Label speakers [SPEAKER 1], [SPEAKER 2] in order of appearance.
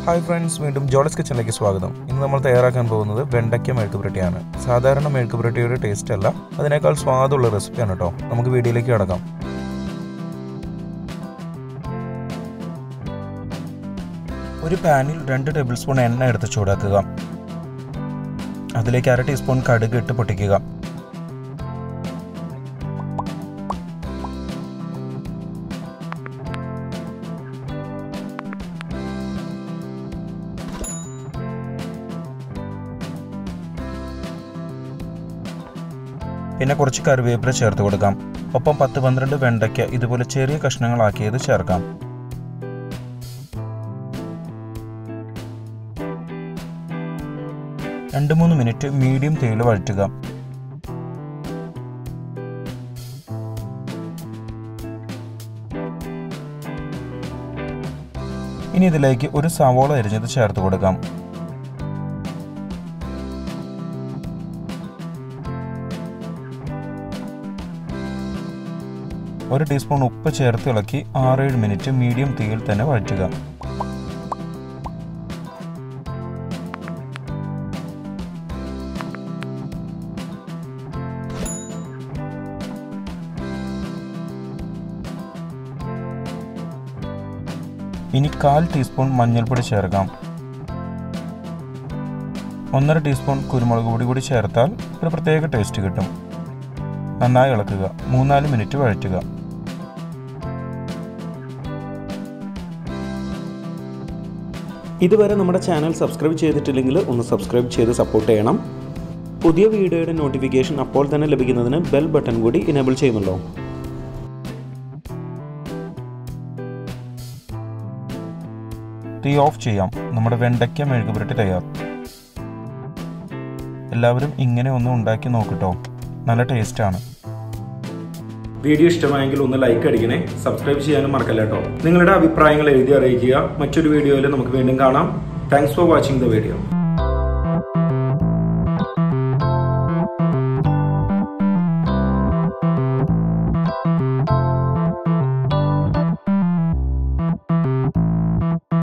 [SPEAKER 1] Hi friends, വീണ്ടും ജോളസ് കിച്ചണിലേക്ക് സ്വാഗതം. ഇന്ന് നമ്മൾ തയ്യാറാക്കാൻ പോകുന്നത് വെണ്ടയ്ക്ക മെഴുക്ക് പുരട്ടിയാണ്. സാധാരണ മെഴുക്ക് പുരട്ടിയുടെ ടേസ്റ്റ് അല്ല, അതിനേക്കാൾ സ്വാദുള്ള റെസിപ്പിയാണ് കേട്ടോ. നമുക്ക് വീഡിയോയിലേക്ക് കടക്കാം. ഒരു പാനിൽ 2 ടേബിൾ സ്പൂൺ എണ്ണ എടുത്ത് ചൂടാക്കുക. അതിലേക്ക് 1/2 ടീസ്പൂൺ കടുക് ഇട്ട് പൊട്ടിക്കുക. പിന്നെ കുറച്ച് കറിവേപ്പില ചേർത്ത് കൊടുക്കാം. ഒപ്പം 10-12 വെണ്ടയ്ക്ക ഇതുപോലെ ചെറിയ കഷ്ണങ്ങളാക്കിയത് ചേർക്കാം. രണ്ട് 3 മിനിറ്റ് മീഡിയം തീയിൽ വഴറ്റുക. ഇനി ഇതിലേക്ക് ഒരു സവോള അരിഞ്ഞത് ചേർത്ത് കൊടുക്കാം. ഒരു ടീസ്പൂൺ ഉപ്പ് ചേർത്ത് ഇളക്കി 6-7 മിനിറ്റ് മീഡിയം തീയിൽ തന്നെ വഴറ്റുക. ഇനി 1/4 ടീസ്പൂൺ മഞ്ഞൾപ്പൊടി ചേർക്കാം. 1/2 ടീസ്പൂൺ കുരുമുളക് പൊടി കൂടി ചേർത്താൽ ഒരു പ്രത്യേക ടേസ്റ്റ് കിട്ടും. നന്നായി ഇളക്കുക. 3-4 മിനിറ്റ് വഴറ്റുക.
[SPEAKER 2] ഇതുവരെ നമ്മുടെ ചാനൽ സബ്സ്ക്രൈബ് ചെയ്തിട്ടില്ലെങ്കിൽ ഒന്ന് സബ്സ്ക്രൈബ് ചെയ്ത് സപ്പോർട്ട് ചെയ്യണം. പുതിയ വീഡിയോയുടെ നോട്ടിഫിക്കേഷൻ അപ്പോൾ തന്നെ ലഭിക്കുന്നതിന് ബെൽ ബട്ടൺ കൂടി എനേബിൾ ചെയ്യുമല്ലോ.
[SPEAKER 1] തീ ഓഫ് ചെയ്യാം. നമ്മുടെ വെണ്ടയ്ക്ക മെഴുക്ക് പുരട്ടി തയ്യാർ. എല്ലാവരും ഇങ്ങനെ ഒന്ന് ഉണ്ടാക്കി നോക്കട്ടോ, നല്ല ടേസ്റ്റാണ്.
[SPEAKER 2] വീഡിയോ ഇഷ്ടമായെങ്കിൽ ഒന്ന് ലൈക്ക് അടിക്കണേ. സബ്സ്ക്രൈബ് ചെയ്യാനും മറക്കല്ല കേട്ടോ. നിങ്ങളുടെ അഭിപ്രായങ്ങൾ എഴുതി അറിയിക്കുക. മറ്റൊരു വീഡിയോയിൽ നമുക്ക് വീണ്ടും കാണാം. Thanks for watching the video.